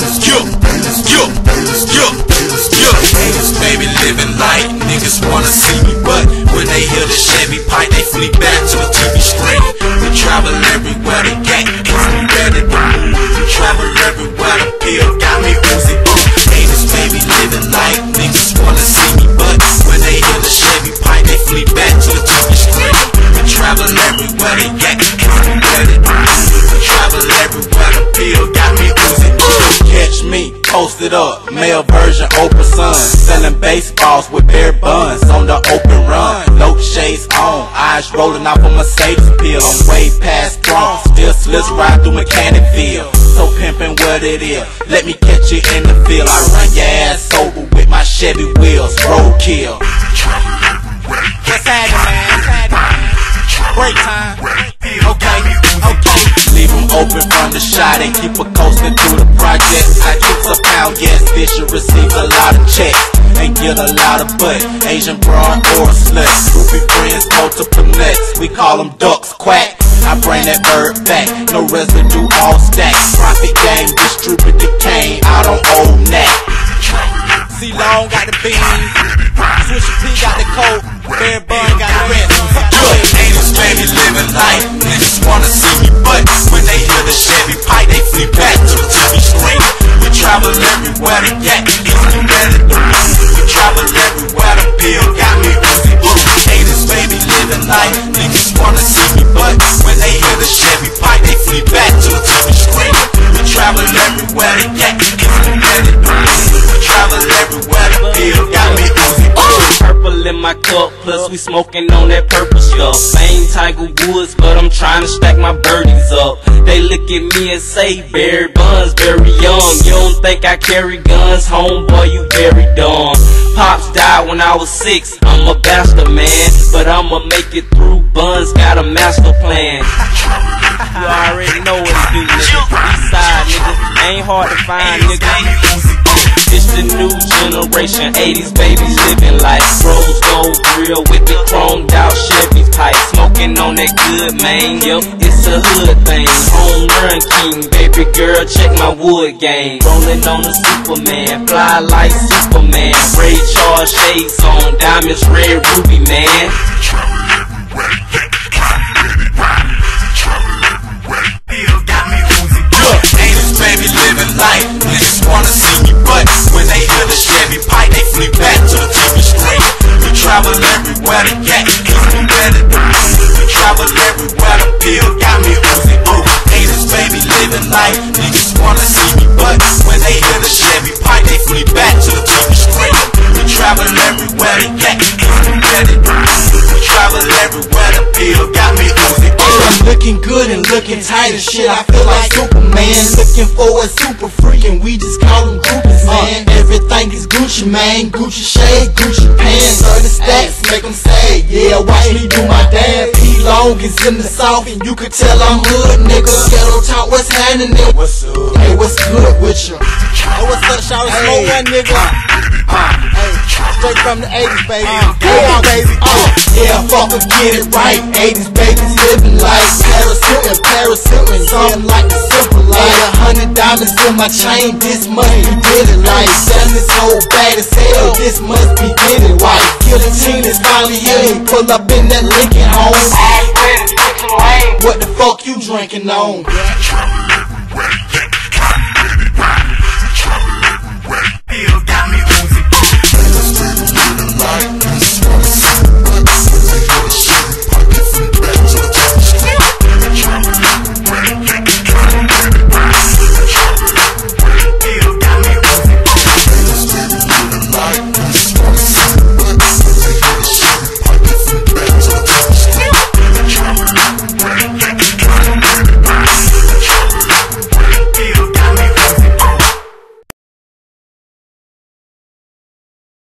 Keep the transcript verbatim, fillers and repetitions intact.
Yo, yo, yo, yo. Haters, baby, living life. Niggas wanna see me, but when they hear the Chevy pipe, they flee back to a T V screen. We travel everywhere, the gang is me ready to move. We travel everywhere, the pill got me oozy. Haters, baby, living life. Niggas wanna see me, but when they hear the Chevy pipe, they flee back to the T V screen. We travel everywhere, the gang is me ready to move. We travel everywhere, the pill got me oozy. Catch me posted up, male version open sun, selling baseballs with bare buns on the open run. No shades on, eyes rolling off a Mercedes pill. I'm way past drunk, still slips ride through mechanic field. So pimpin' what it is, let me catch you in the field. I run your ass over with my Chevy wheels, roadkill. What's happening, man? What's happening? Break time. Okay, okay. Leave them open from the shot and keep her coasting through the projects. I keep a pound, yes, Fisher receives a lot of checks and get a lot of butt. Asian broad or a slut. Groupie friends, multiple nuts. We call them ducks, quack. I bring that bird back, no residue, all stacks. Profit game, distribute the cane out on old neck. C-Long got the beans, Swisha P got the coat, Bear Bun got the rest. Good, haters, baby, living life. Niggas wanna see me, but when they hear the Chevy pipe, they flee back to the T V screen. We travel everywhere, the gang is me ready to move. We travel everywhere, the pill got me oozy. Haters, baby, living life. Niggas wanna see me, but when they hear the Chevy pipe, they flee back to the T V screen. We travel everywhere, the gang is me ready to move. We travel everywhere, the pill got me oozy. Purple in my cup, plus we smoking on that purple stuff. Ain't Tiger Woods, but I'm trying to stack my birdies up. They look at me and say, Barry Buns, very young. You don't think I carry guns, homeboy, you very dumb. Pops died when I was six, I'm a bastard man, but I'ma make it through. Buns got a master plan. You already know what to do, nigga. East side, nigga, ain't hard to find, nigga. It's the new generation, eighties babies living life. Rose gold grill with the chromed out Chevy pipe. Smoking on that good, man, yo, it's a hood thing. Home run king, baby girl, check my wood game. Rolling on a Superman, fly like Superman. Ray Charles shades on, diamonds red ruby, man. Baby, living life. Niggas wanna see me, but when they hear the Chevy pipe, they flee back to the T V screen. We travel everywhere, the gang is me ready to move. We travel everywhere, the pill got me oozy. Ooh, haters, baby, living life. Niggas wanna see me, but when they hear the Chevy pipe, they flee back to the T V screen. We travel everywhere, the gang is me ready to move. We travel everywhere, the pill got me oozy. I'm looking good and looking tight as shit, I feel like Superman. Looking for a super freak and we just call them groupies, man. Everything is Gucci, man. Gucci shade, Gucci pants. thirty stacks make them say, yeah, watch me do my dance. P-Long is in the south and you could tell I'm hood, nigga. Ghetto talk, what's happening? What's up? Hey, what's good with you? Hey, what's up, shawty? Hey. Slow one, nigga. Uh, hey, straight from the eighties, baby. Uh, Come on, baby. Uh, yeah, fucker, get it right. eighties babies living life. Paris Hilton, Paris Hilton, something like the simple life. A hundred diamonds in my chain, this must be did it like. Selling this whole bad as hell, this must be did it right. Guillotine is finally here, he pull up in that Lincoln home. What the fuck you drinking on?